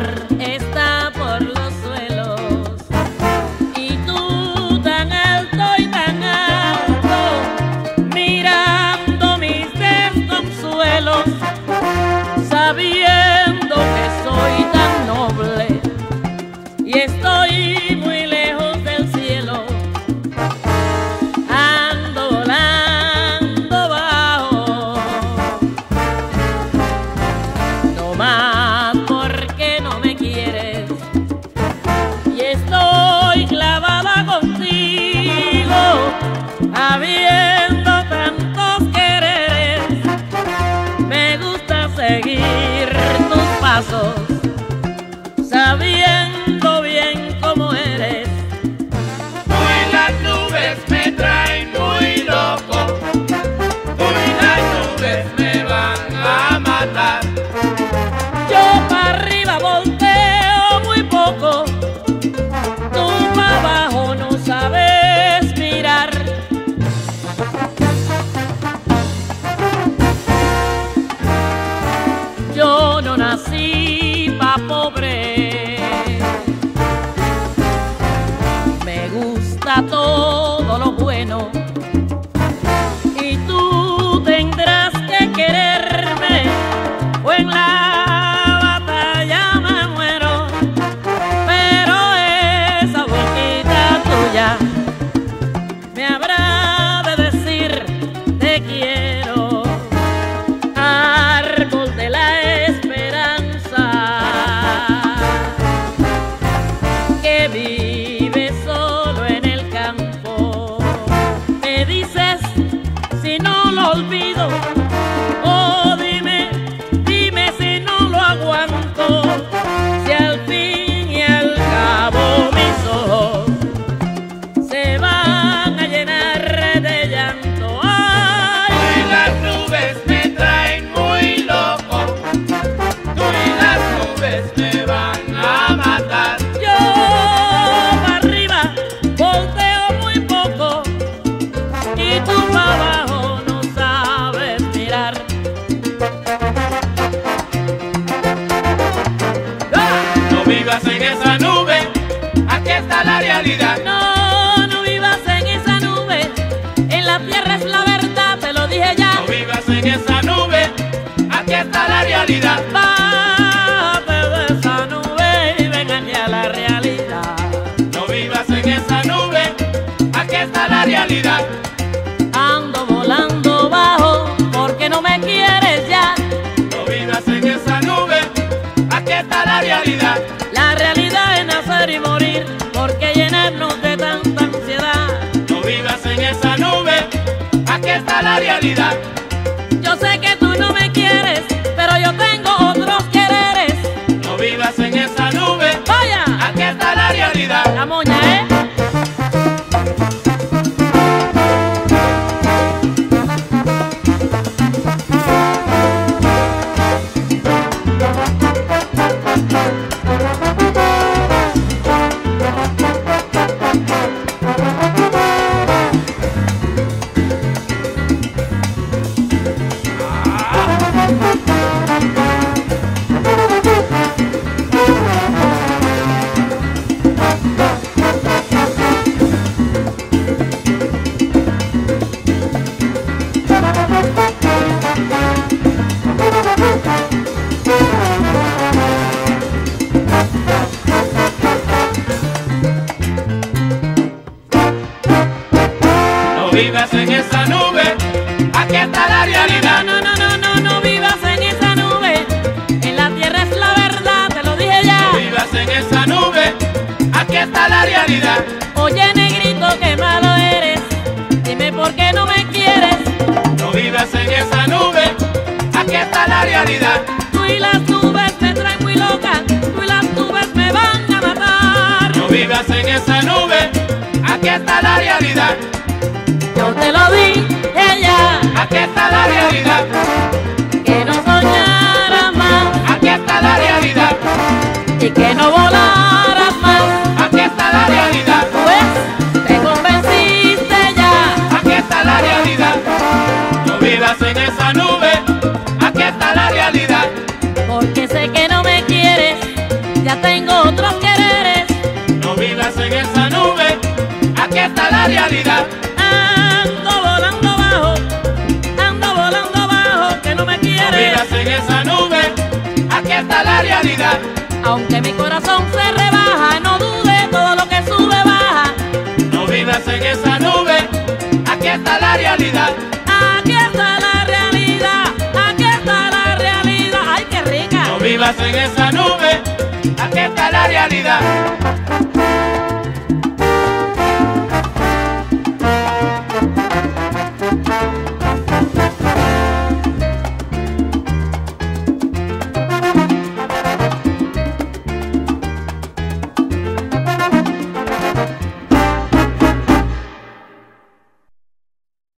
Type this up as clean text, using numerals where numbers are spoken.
está por los suelos y tú tan alto y tan alto, mirando mis desconsuelos, sabiendo que soy tan noble y estoy muy lejos del cielo. Ando volando bajo, no más porque no me quieres, y estoy clavada contigo, habiendo tantos quereres. Me gusta seguir tus pasos, sabiendo bien cómo eres. Tú y las nubes me traen muy loco, tú y las nubes me van a matar. Yo para arriba volteo muy poco, tú para abajo no sabes mirar. Yo no nací pa' pobre, me gusta todo lo bueno, y tú tendrás que quererme o en la batalla me muero. Pero esa boquita tuya me habrá de decir te quiero, árbol de la esperanza que vive solo en el campo. Me dices si no lo olvido, oh dime, dime si no lo aguanto, si al fin y al cabo mis ojos se van a llenar de llanto. Ay, Tú y las nubes me traen muy loco, tú y las nubes me van a matar. yo para arriba volteo muy poco y tú para abajo no sabes mirar. No vivas en esa nube, aquí está la realidad. No, no vivas en esa nube, en la tierra es la verdad, te lo dije ya. No vivas en esa nube, aquí está la realidad. Bájate de esa nube y ven aquí a la realidad. No vivas en esa nube, aquí está la realidad. Ando volando bajo porque no me quieres ya. No vivas en esa nube, aquí está la realidad. La realidad es nacer y morir, porque llenarnos de tanta ansiedad. No vivas en esa nube, aquí está la realidad. Yo sé que tú no me quieres, pero yo tengo otros quereres. No vivas en esa nube, Vaya, aquí está la realidad. la moña, ¿eh? No vivas en esa nube, aquí está la realidad. No, no, no, no, no vivas en esa nube, en la tierra es la verdad, te lo dije ya. No vivas en esa nube, aquí está la realidad. Oye, negrito, qué malo eres, dime por qué no me quieres. No vivas en esa nube, aquí está la realidad. Tú y las nubes me traen muy loca, tú y las nubes me van a matar. No vivas en esa nube, aquí está la realidad. Yo te lo dije ya, Aquí está la realidad. que no soñaras más Aquí está la realidad. y que no volaras más. Aquí está la realidad. Pues te convenciste ya. Aquí está la realidad. No vivas en esa nube, aquí está la realidad. Porque sé que no me quieres, Aunque mi corazón se rebaja, no dude, todo lo que sube baja. No vivas en esa nube, aquí está la realidad. Aquí está la realidad, aquí está la realidad. ¡Ay, qué rica! No vivas en esa nube, aquí está la realidad.